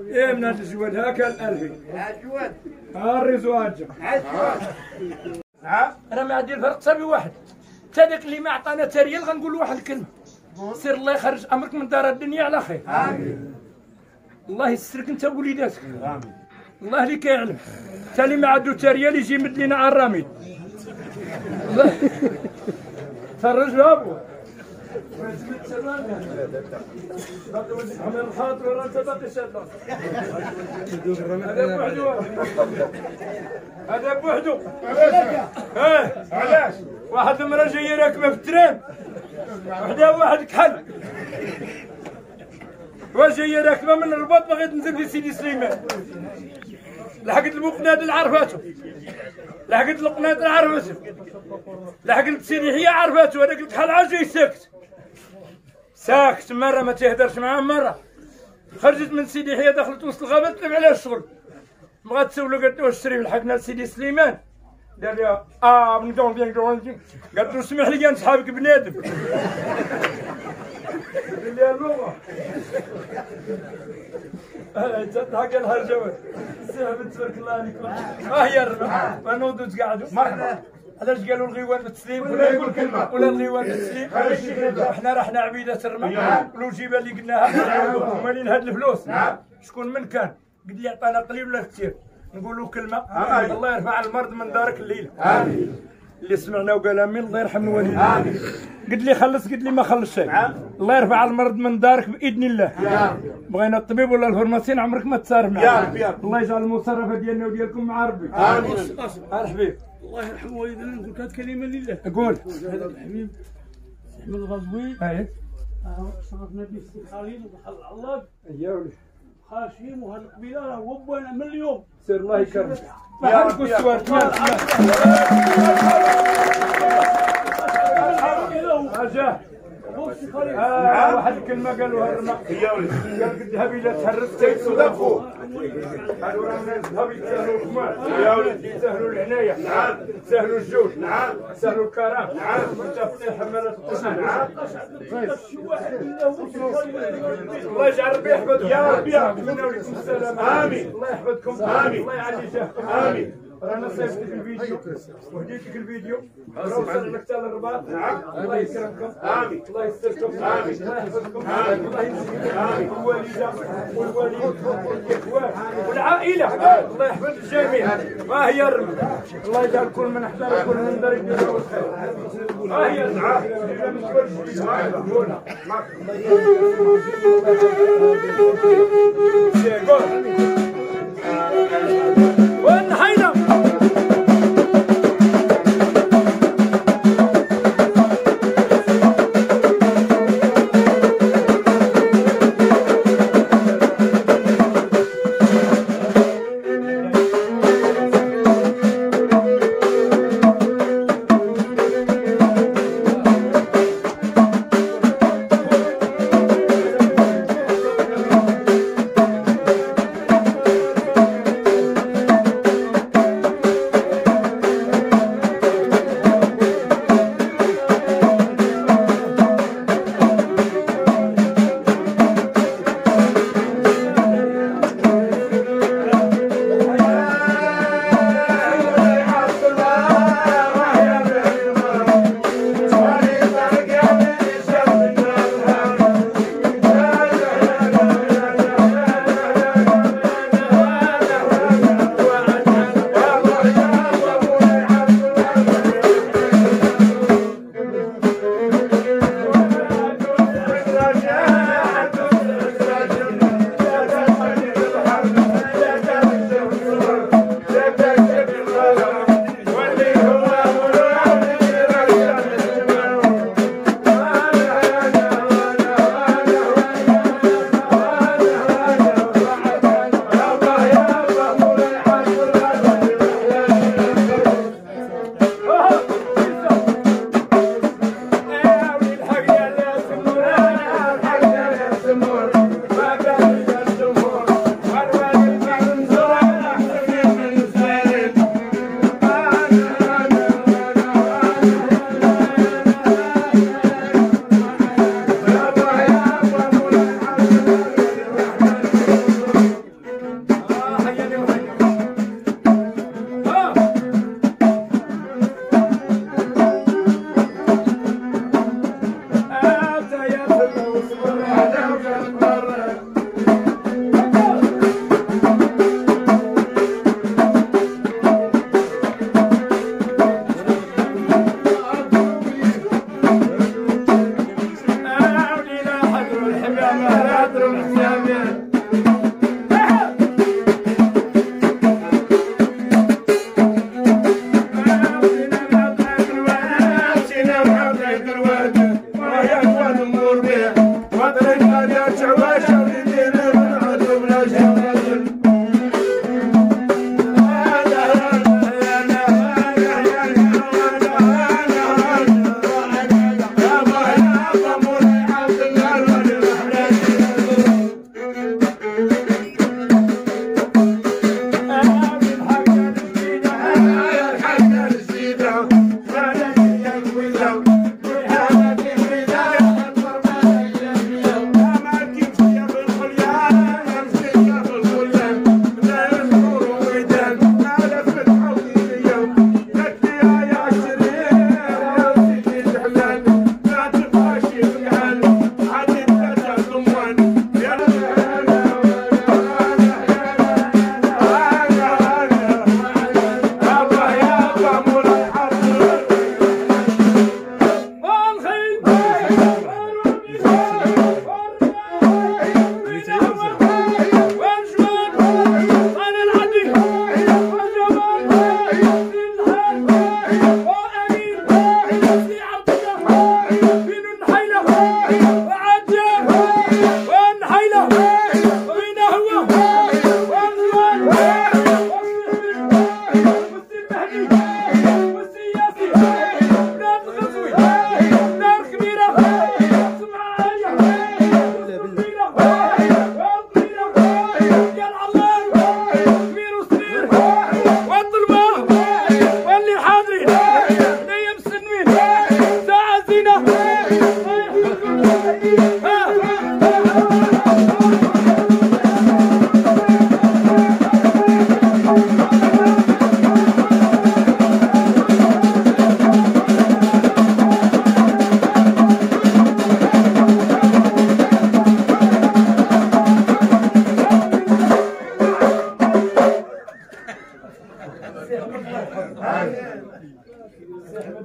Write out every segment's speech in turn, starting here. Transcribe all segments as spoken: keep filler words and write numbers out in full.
ايه من هذا الجواد هاكا الالفي الجواد ها الرزواج ها انا ما عندي الفرق صافي واحد تا داك اللي ما عطانا تريال غنقول له واحد الكلمه سير الله يخرج امرك من دار الدنيا على خير امين الله يسترك انت ووليداتك امين الله اللي كيعلم تا اللي ما عندو تريال يجي يمد لينا على الرميد فرج بابو عمل الخاطر ولا انت باقي شاد هذا بوحدو هذا بوحدو اه علاش واحد المرة جاية راكبة في الترام وحدها واحد كحل واش جاية راكبة من الرباط باغي تنزل في سيدي سليمان لحقت المقنادة عرفاتو لحقت القنادة عرفاتو لحقت سيدي هي عرفاتو هذاك الكحل عاد جاي ساكت ساكت مرة ما تهدرش معاه مرة خرجت من سيدي هي دخلت وسط الغابة تلف عليها الشغل بغات تسولو قالت له واش تشري لحقنا لسيدي سليمان قال لها اه من دون بيان دون قالت له اسمح لي نسحابك بنادم قال لها اللغة تضحك الهرجوات سهبت تبارك الله عليكم اه هي الربح ما نوضوا تقعدوا مرحبا علاش قالوا الغيوان بالتسليم ولا يقول كلمه ولا الغيوان بالتسليم حنا رحنا عبيدة الرمح والوجيبه اللي قلناها ومالين هاد الفلوس شكون من كان قد لي عطانا قليل ولا كثير نقولوا كلمه الله يرفع المرض من دارك الليله امين اللي سمعنا وقال امين الله يرحم الوالدين امين قد لي خلص قد لي ما خلص شيء الله يرفع المرض من دارك باذن الله يا ربي بغينا الطبيب ولا الفارماسيين عمرك ما تصارف معاه يا ربي يا ربي الله يجعل المصرفه ديالنا وديالكم مع ربي امين الحبيب الله يرحم والدينا نقول هاد كلمه لله قول هذا الحبيب احمد الغزوي اي شرفنا به السي خليل وبحال العلاق يا ولي خاشيم وهاد القبيله راه هو بوانا من اليوم سير الله يكرمك يا ربي يا اجاه آه واحد الكلمة قالوها الرمق يا ولدي قال قد ذهبي لا تهرس تيصدقوا قالوا راه الناس ذهبوا يتساهلوا الكمال يا ولدي يتساهلوا العناية نعم يتساهلوا الجود نعم يتساهلوا الكرم نعم وتفقير حمالات القصور نعم شي واحد الا هو الله يجعل ربي يحفظكم يا ربي يا ربي. نتمنى لكم السلامة آمين. الله يحفظكم آمين. الله يعلي جاهكم آمين. رانا صيفط لك الفيديو وهديت لك الفيديو راه وصل لك حتى للرباط نعم. الله يكرمكم آمين. الله يستركم آمين. الله يحفظكم آمين. الله يجزيكم آمين. والوالده والوالد والاخوان والعائله الله يحفظ الجميع ها هي الرمل الله يجعل كل من احتار كل من دار يدير الخير ها هي الدعاء اذا ما تقولش ونحينا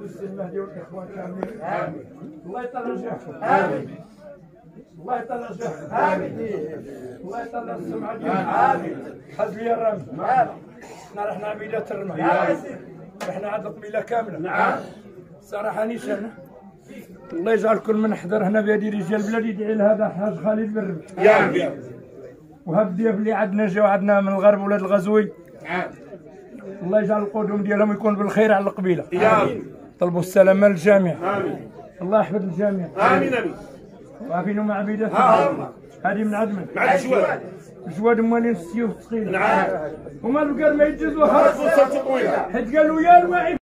والسي المهدي والاخوان كاملين امين الله يترجاكم امين الله يترجاكم امين الله يطلع السمعة ديالنا امين حسبي الرمز امين احنا رحنا عبيدة الرمح نعم رحنا عند القبيلة كاملة نعم صراحة نيشان الله يجعل كل من حضر هنا بيدي رجال البلاد يدعي لهذا حاج خالد بن ربح يا ربي وهاد الضياف اللي عندنا جاو عندنا من الغرب ولاد الغزوي نعم الله يجعل القدوم ديالهم يكون بالخير على القبيلة يا ربي طلبوا السلامة للجميع امين الله يحفظ الجميع امين امين وعافينهم مع عبيدة ها هم هذه من عدمن مع الجواد جواد موالين السيوف ثقيل نعم هما البقر ما يتجوزوا خرجوا خرج صوت طويله حيت قالوا يا الماء